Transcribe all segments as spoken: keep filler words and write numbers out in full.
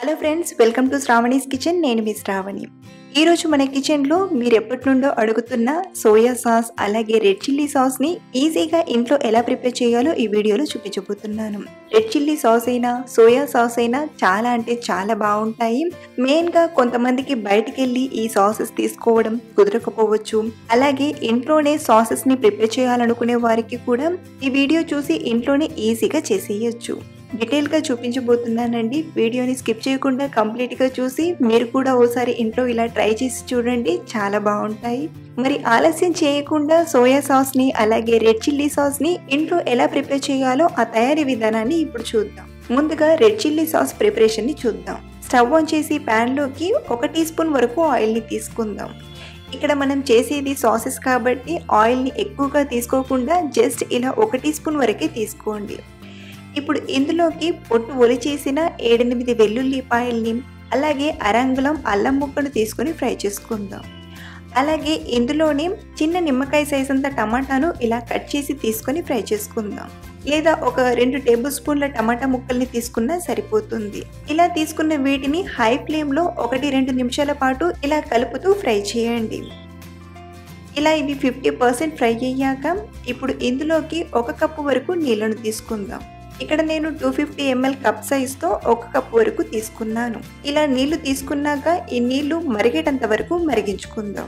Hello friends, welcome to Sravani's kitchen. నేను మీ శ్రావణి. ఈరోజు మన కిచెన్లో మీరు ఎప్పటి నుండో అడుగుతున్న సోయా సాస్ అలాగే రెడ్ చిల్లీ సాస్ని ఈజీగా ఇంట్లో ఎలా ప్రిపేర్ చేయాలో ఈ వీడియోలో చూపించబోతున్నాను. రెడ్ చిల్లీ సాస్ అయినా సోయా సాస్ అయినా చాలా అంటే చాలా బాగుంటాయి. మెయిన్గా కొంతమందికి బయటికి వెళ్ళి ఈ సాసెస్ తీసుకోవడం కుదరకపోవచ్చు. అలాగే ఇంట్లోనే సాసెస్ని ప్రిపేర్ చేయాలనుకునే వారికి కూడా ఈ వీడియో చూసి ఇంట్లోనే ఈజీగా చేసేయచ్చు. డీటెయిల్గా చూపించబోతున్నానండి. వీడియోని స్కిప్ చేయకుండా కంప్లీట్గా చూసి మీరు కూడా ఓసారి ఇంట్లో ఇలా ట్రై చేసి చూడండి, చాలా బాగుంటాయి. మరి ఆలస్యం చేయకుండా సోయా సాస్ని అలాగే రెడ్ చిల్లీ సాస్ని ఇంట్లో ఎలా ప్రిపేర్ చేయాలో ఆ తయారీ విధానాన్ని ఇప్పుడు చూద్దాం. ముందుగా రెడ్ చిల్లీ సాస్ ప్రిపరేషన్ని చూద్దాం. స్టవ్ ఆన్ చేసి ప్యాన్లోకి ఒక టీ స్పూన్ వరకు ఆయిల్ని తీసుకుందాం. ఇక్కడ మనం చేసేది సాసెస్ కాబట్టి ఆయిల్ని ఎక్కువగా తీసుకోకుండా జస్ట్ ఇలా ఒక టీ స్పూన్ వరకే తీసుకోండి. ఇప్పుడు ఇందులోకి పొట్టు ఒలిచేసిన ఏడెనిమిది వెల్లుల్లిపాయల్ని అలాగే అరంగుళం అల్లం ముక్కను తీసుకొని ఫ్రై చేసుకుందాం. అలాగే ఇందులోనే చిన్న నిమ్మకాయ సైజ్ అంత టమాటాను ఇలా కట్ చేసి తీసుకొని ఫ్రై చేసుకుందాం. లేదా ఒక రెండు టేబుల్ స్పూన్ల టమాటా ముక్కల్ని తీసుకున్నా సరిపోతుంది. ఇలా తీసుకున్న వీటిని హై ఫ్లేమ్లో ఒకటి రెండు నిమిషాల పాటు ఇలా కలుపుతూ ఫ్రై చేయండి. ఇలా ఇవి ఫిఫ్టీ పర్సెంట్ ఫ్రై అయ్యాక ఇప్పుడు ఇందులోకి ఒక కప్పు వరకు నీళ్ళను తీసుకుందాం. ఇక్కడ నేను టూ ఫిఫ్టీ ఎంఎల్ కప్ సైజ్తో ఒక కప్పు వరకు తీసుకున్నాను. ఇలా నీళ్లు తీసుకున్నాక ఈ నీళ్లు మరిగేటంత వరకు మరిగించుకుందాం.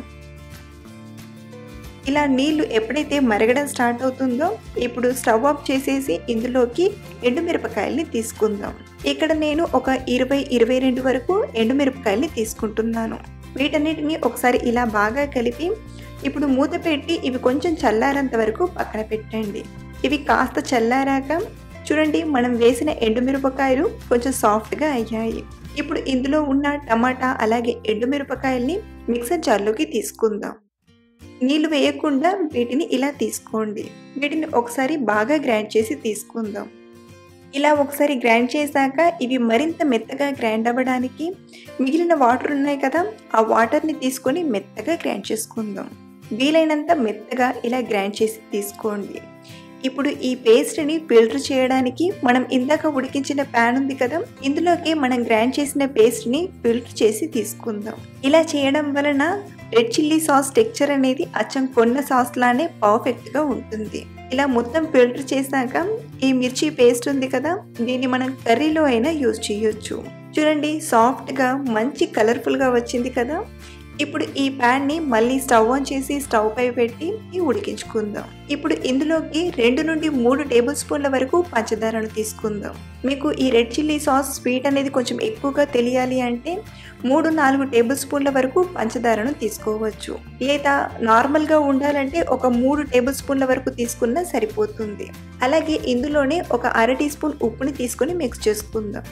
ఇలా నీళ్లు ఎప్పుడైతే మరగడం స్టార్ట్ అవుతుందో ఇప్పుడు స్టవ్ ఆఫ్ చేసేసి ఇందులోకి ఎండుమిరపకాయల్ని తీసుకుందాం. ఇక్కడ నేను ఒక ఇరవై ఇరవై రెండు వరకు ఎండుమిరపకాయల్ని తీసుకుంటున్నాను. వీటన్నిటిని ఒకసారి ఇలా బాగా కలిపి ఇప్పుడు మూత పెట్టి ఇవి కొంచెం చల్లారేంత వరకు పక్కన పెట్టండి. ఇవి కాస్త చల్లారాక చూడండి, మనం వేసిన ఎండుమిరపకాయలు కొంచెం సాఫ్ట్గా అయ్యాయి. ఇప్పుడు ఇందులో ఉన్న టమాటా అలాగే ఎండుమిరపకాయల్ని మిక్సర్ జార్లోకి తీసుకుందాం. నీళ్లు వేయకుండా వీటిని ఇలా తీసుకోండి. వీటిని ఒకసారి బాగా గ్రైండ్ చేసి తీసుకుందాం. ఇలా ఒకసారి గ్రైండ్ చేశాక ఇవి మరింత మెత్తగా గ్రైండ్ అవ్వడానికి మిగిలిన వాటర్ ఉన్నాయి కదా, ఆ వాటర్ని తీసుకొని మెత్తగా గ్రైండ్ చేసుకుందాం. వీలైనంత మెత్తగా ఇలా గ్రైండ్ చేసి తీసుకోండి. ఇప్పుడు ఈ పేస్ట్ని ఫిల్టర్ చేయడానికి మనం ఇందాక ఉడికించిన ప్యాన్ ఉంది కదా, ఇందులోకి మనం గ్రైండ్ చేసిన పేస్ట్ని ఫిల్టర్ చేసి తీసుకుందాం. ఇలా చేయడం వలన రెడ్ చిల్లీ సాస్ టెక్చర్ అనేది అచ్చం కొన్న సాస్ లానే పర్ఫెక్ట్గా ఉంటుంది. ఇలా మొత్తం ఫిల్టర్ చేశాక ఈ మిర్చి పేస్ట్ ఉంది కదా, దీన్ని మనం కర్రీలో అయినా యూజ్ చేయొచ్చు. చూడండి, సాఫ్ట్గా మంచి కలర్ఫుల్గా వచ్చింది కదా. ఇప్పుడు ఈ ప్యాన్ని మళ్ళీ స్టవ్ ఆన్ చేసి స్టవ్ పై పెట్టి ఉడికించుకుందాం. ఇప్పుడు ఇందులోకి రెండు నుండి మూడు టేబుల్ స్పూన్ల వరకు పంచదారను తీసుకుందాం. మీకు ఈ రెడ్ చిల్లీ సాస్ స్వీట్ అనేది కొంచెం ఎక్కువగా తెలియాలి అంటే మూడు నాలుగు టేబుల్ స్పూన్ల వరకు పంచదారను తీసుకోవచ్చు. లేదా నార్మల్గా ఉండాలంటే ఒక మూడు టేబుల్ స్పూన్ల వరకు తీసుకున్నా సరిపోతుంది. అలాగే ఇందులోనే ఒక అర టీ స్పూన్ ఉప్పుని తీసుకొని మిక్స్ చేసుకుందాం.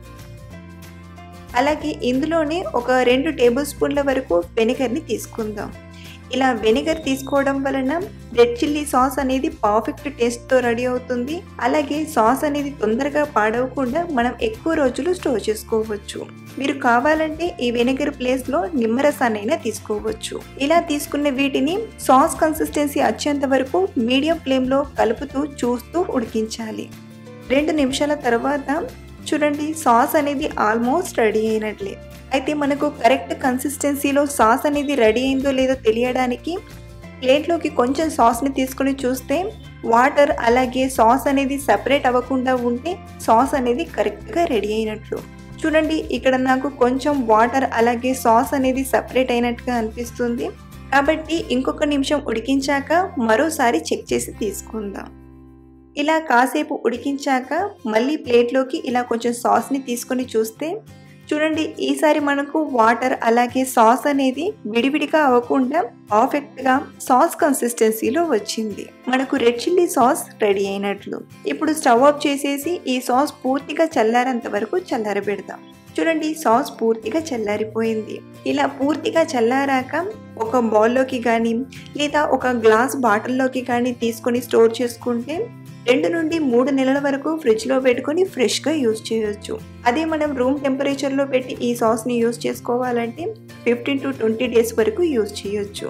అలాగే ఇందులోనే ఒక రెండు టేబుల్ స్పూన్ల వరకు వెనిగర్ని తీసుకుందాం. ఇలా వెనిగర్ తీసుకోవడం వలన రెడ్ చిల్లీ సాస్ అనేది పర్ఫెక్ట్ టేస్ట్తో రెడీ అవుతుంది. అలాగే సాస్ అనేది తొందరగా పాడవకుండా మనం ఎక్కువ రోజులు స్టోర్ చేసుకోవచ్చు. మీరు కావాలంటే ఈ వెనిగర్ ప్లేస్లో నిమ్మరసాన్నైనా తీసుకోవచ్చు. ఇలా తీసుకున్న వీటిని సాస్ కన్సిస్టెన్సీ వచ్చేంత వరకు మీడియం ఫ్లేమ్లో కలుపుతూ చూస్తూ ఉడికించాలి. రెండు నిమిషాల తర్వాత చూడండి, సాస్ అనేది ఆల్మోస్ట్ రెడీ అయినట్లే. అయితే మనకు కరెక్ట్ కన్సిస్టెన్సీలో సాస్ అనేది రెడీ అయిందో లేదో తెలియడానికి ప్లేట్లోకి కొంచెం సాస్ని తీసుకొని చూస్తే వాటర్ అలాగే సాస్ అనేది సపరేట్ అవ్వకుండా ఉంటే సాస్ అనేది కరెక్ట్గా రెడీ అయినట్లు. చూడండి, ఇక్కడ నాకు కొంచెం వాటర్ అలాగే సాస్ అనేది సపరేట్ అయినట్టుగా అనిపిస్తుంది. కాబట్టి ఇంకొక నిమిషం ఉడికించాక మరోసారి చెక్ చేసి తీసుకుందాం. ఇలా కాసేపు ఉడికించాక మళ్ళీ ప్లేట్లోకి ఇలా కొంచెం సాస్ని తీసుకొని చూస్తే చూడండి, ఈసారి మనకు వాటర్ అలాగే సాస్ అనేది విడివిడిగా అవ్వకుండా పర్ఫెక్ట్గా సాస్ కన్సిస్టెన్సీలో వచ్చింది. మనకు రెడ్ చిల్లీ సాస్ రెడీ అయినట్లు. ఇప్పుడు స్టవ్ ఆఫ్ చేసేసి ఈ సాస్ పూర్తిగా చల్లారేంత వరకు చల్లారబెడదాం. చూడండి, సాస్ పూర్తిగా చల్లారిపోయింది. ఇలా పూర్తిగా చల్లారాక ఒక బౌల్లోకి కానీ లేదా ఒక గ్లాస్ బాటిల్లోకి కానీ తీసుకొని స్టోర్ చేసుకుంటే రెండు నుండి మూడు నెలల వరకు ఫ్రిడ్జ్లో పెట్టుకొని ఫ్రెష్గా యూజ్ చేయొచ్చు. అదే మనం రూమ్ టెంపరేచర్లో పెట్టి ఈ సాస్ని యూజ్ చేసుకోవాలంటే ఫిఫ్టీన్ టు ట్వంటీ డేస్ వరకు యూజ్ చేయొచ్చు.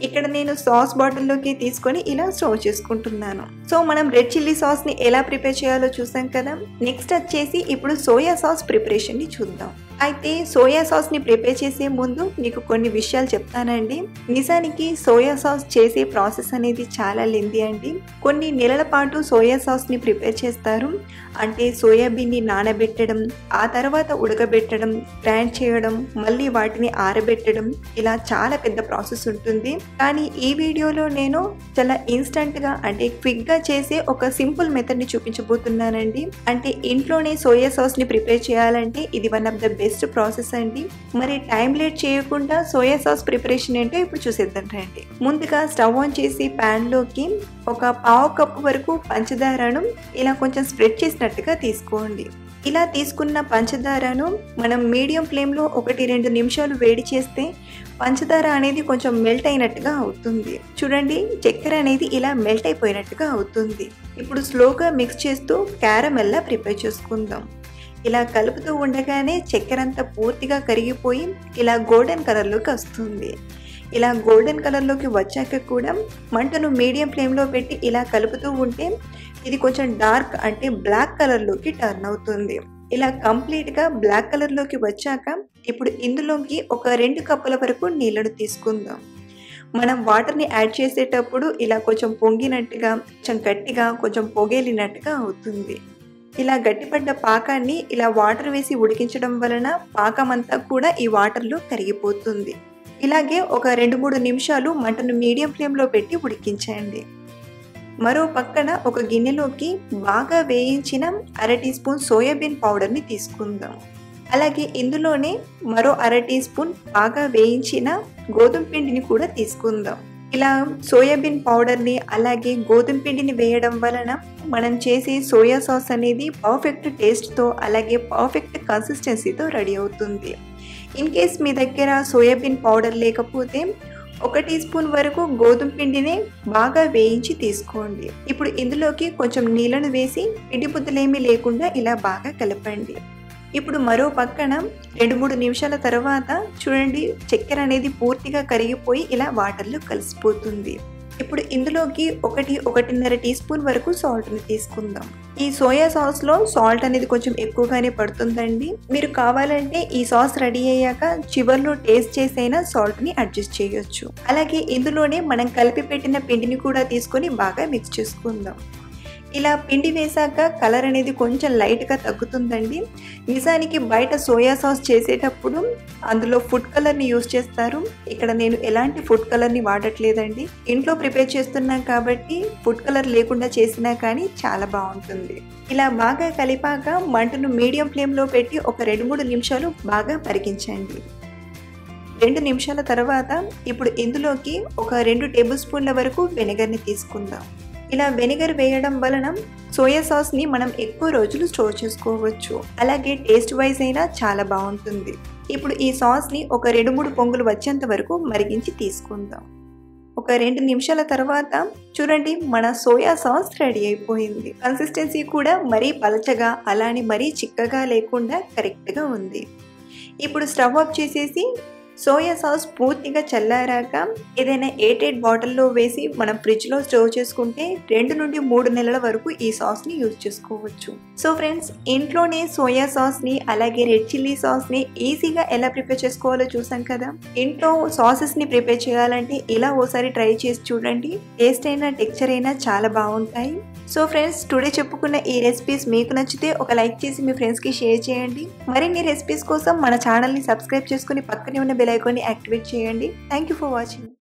ఇక్కడ నేను సాస్ బాటిల్లోకి తీసుకొని ఇలా స్టోర్ చేసుకుంటున్నాను. సో మనం రెడ్ చిల్లీ సాస్ని ఎలా ప్రిపేర్ చేయాలో చూసాం కదా. నెక్స్ట్ వచ్చేసి ఇప్పుడు సోయా సాస్ ప్రిపరేషన్ని చూద్దాం. అయితే సోయా సాస్ని ప్రిపేర్ చేసే ముందు మీకు కొన్ని విషయాలు చెప్తానండి. నిజానికి సోయా సాస్ చేసే ప్రాసెస్ అనేది చాలా లెంది అండి. కొన్ని నెలల పాటు సోయా సాస్ని ప్రిపేర్ చేస్తారు. అంటే సోయాబీన్ని నానబెట్టడం, ఆ తర్వాత ఉడకబెట్టడం, గ్రైండ్ చేయడం, మళ్ళీ వాటిని ఆరబెట్టడం, ఇలా చాలా పెద్ద ప్రాసెస్ ఉంటుంది. కానీ ఈ వీడియోలో నేను చాలా ఇన్స్టంట్గా అంటే క్విక్గా చేసే ఒక సింపుల్ మెథడ్ని చూపించబోతున్నానండి. అంటే ఇంట్లోనే సోయా సాస్ని ప్రిపేర్ చేయాలంటే ఇది one of the best process అండి. మరి టైం లేట్ చేయకుండా సోయా సాస్ ప్రిపరేషన్ ఏంటో ఇప్పుడు చూసేద్దాం రండి. ముందుగా స్టవ్ ఆన్ చేసి ప్యాన్ లోకి ఒక పావు కప్పు వరకు పంచదారను ఇలా కొంచెం స్ప్రెడ్ చేసినట్టుగా తీసుకోండి. ఇలా తీసుకున్న పంచదారను మనం మీడియం ఫ్లేమ్లో ఒకటి రెండు నిమిషాలు వేడి చేస్తే పంచదార అనేది కొంచెం మెల్ట్ అయినట్టుగా అవుతుంది. చూడండి, చక్కెర అనేది ఇలా మెల్ట్ అయిపోయినట్టుగా అవుతుంది. ఇప్పుడు స్లోగా మిక్స్ చేస్తూ క్యారమెల్లా ప్రిపేర్ చేసుకుందాం. ఇలా కలుపుతూ ఉండగానే చక్కెర అంతా పూర్తిగా కరిగిపోయి ఇలా గోల్డెన్ కలర్లోకి వస్తుంది. ఇలా గోల్డెన్ కలర్లోకి వచ్చాక కూడా మంటను మీడియం ఫ్లేమ్లో పెట్టి ఇలా కలుపుతూ ఉంటే ఇది కొంచెం డార్క్ అంటే బ్లాక్ కలర్లోకి టర్న్ అవుతుంది. ఇలా కంప్లీట్గా బ్లాక్ కలర్లోకి వచ్చాక ఇప్పుడు ఇందులోకి ఒక రెండు కప్పుల వరకు నీళ్ళను తీసుకుందాం. మనం వాటర్ని యాడ్ చేసేటప్పుడు ఇలా కొంచెం పొంగినట్టుగా, కొంచెం గట్టిగా, కొంచెం పొగేలినట్టుగా అవుతుంది. ఇలా గట్టిపడ్డ పాకాన్ని ఇలా వాటర్ వేసి ఉడికించడం వలన పాకం అంతా కూడా ఈ వాటర్లో కరిగిపోతుంది. ఇలాగే ఒక రెండు మూడు నిమిషాలు మంటను మీడియం ఫ్లేమ్లో పెట్టి ఉడికించండి. మరో పక్కన ఒక గిన్నెలోకి బాగా వేయించిన అర టీ స్పూన్ సోయాబీన్ పౌడర్ని తీసుకుందాం. అలాగే ఇందులోనే మరో అర టీ స్పూన్ బాగా వేయించిన గోధుమ పిండిని కూడా తీసుకుందాం. ఇలా సోయాబీన్ పౌడర్ని అలాగే గోధుమ పిండిని వేయడం వలన మనం చేసే సోయా సాస్ అనేది పర్ఫెక్ట్ టేస్ట్తో అలాగే పర్ఫెక్ట్ కన్సిస్టెన్సీతో రెడీ అవుతుంది. ఇన్ కేస్ మీ దగ్గర సోయాబీన్ పౌడర్ లేకపోతే ఒక టీ స్పూన్ వరకు గోధుమ పిండిని బాగా వేయించి తీసుకోండి. ఇప్పుడు ఇందులోకి కొంచెం నీళ్ళను వేసి పిండి ముద్దలేమీ లేకుండా ఇలా బాగా కలపండి. ఇప్పుడు మరో పక్కన రెండు మూడు నిమిషాల తర్వాత చూడండి, చక్కెర అనేది పూర్తిగా కరిగిపోయి ఇలా వాటర్లో కలిసిపోతుంది. ఇప్పుడు ఇందులోకి ఒకటి ఒకటిన్నర టీ స్పూన్ వరకు సాల్ట్ని తీసుకుందాం. ఈ సోయా సాస్లో సాల్ట్ అనేది కొంచెం ఎక్కువగానే పడుతుందండి. మీరు కావాలంటే ఈ సాస్ రెడీ అయ్యాక చివర్లో టేస్ట్ చేసైనా సాల్ట్ని అడ్జస్ట్ చేయొచ్చు. అలాగే ఇందులోనే మనం కలిపి పెట్టిన పిండిని కూడా తీసుకొని బాగా మిక్స్ చేసుకుందాం. ఇలా పిండి వేసాక కలర్ అనేది కొంచెం లైట్గా తగ్గుతుందండి. నిజానికి బయట సోయా సాస్ చేసేటప్పుడు అందులో ఫుడ్ కలర్ని యూజ్ చేస్తారు. ఇక్కడ నేను ఎలాంటి ఫుడ్ కలర్ని వాడట్లేదండి. ఇంట్లో ప్రిపేర్ చేస్తున్నాం కాబట్టి ఫుడ్ కలర్ లేకుండా చేసినా కానీ చాలా బాగుంటుంది. ఇలా బాగా కలిపాక మంటను మీడియం ఫ్లేమ్లో పెట్టి ఒక రెండు మూడు నిమిషాలు బాగా మరిగించండి. రెండు నిమిషాల తర్వాత ఇప్పుడు ఇందులోకి ఒక రెండు టేబుల్ స్పూన్ల వరకు వెనిగర్ని తీసుకుందాం. ఇలా వెనిగర్ వేయడం వలన సోయా సాస్ని మనం ఎక్కువ రోజులు స్టోర్ చేసుకోవచ్చు. అలాగే టేస్ట్ వైజ్ అయినా చాలా బాగుంటుంది. ఇప్పుడు ఈ సాస్ని ఒక రెండు మూడు పొంగులు వచ్చేంత వరకు మరిగించి తీసుకుందాం. ఒక రెండు నిమిషాల తర్వాత చూడండి, మన సోయా సాస్ రెడీ అయిపోయింది. కన్సిస్టెన్సీ కూడా మరీ పలచగా అలానే మరీ చిక్కగా లేకుండా కరెక్ట్గా ఉంది. ఇప్పుడు స్టవ్ ఆఫ్ చేసేసి సోయా సాస్ పూర్తిగా చల్లారాక ఏదైనా ఎయిటెడ్ బాటిల్లో వేసి మనం ఫ్రిడ్జ్లో స్టోర్ చేసుకుంటే రెండు నుండి మూడు నెలల వరకు ఈ సాస్ని యూజ్ చేసుకోవచ్చు. సో ఫ్రెండ్స్, ఇంట్లోనే సోయా సాస్ని అలాగే రెడ్ చిల్లీ సాస్ని ఈజీగా ఎలా ప్రిపేర్ చేసుకోవాలో చూసాం కదా. ఇంట్లో సాసెస్ని ప్రిపేర్ చేయాలంటే ఇలా ఓసారి ట్రై చేసి చూడండి. టేస్ట్ అయినా టెక్స్చర్ అయినా చాలా బాగుంటాయి. సో ఫ్రెండ్స్, టుడే చెప్పుకున్న ఈ రెసిపీస్ మీకు నచ్చితే ఒక లైక్ చేసి మీ ఫ్రెండ్స్కి షేర్ చేయండి. మరిన్ని రెసిపీస్ కోసం మన ఛానల్ని సబ్స్క్రైబ్ చేసుకుని పక్కనే ఉన్న బెల్ ఐకాన్ని యాక్టివేట్ చేయండి. Thank you for watching.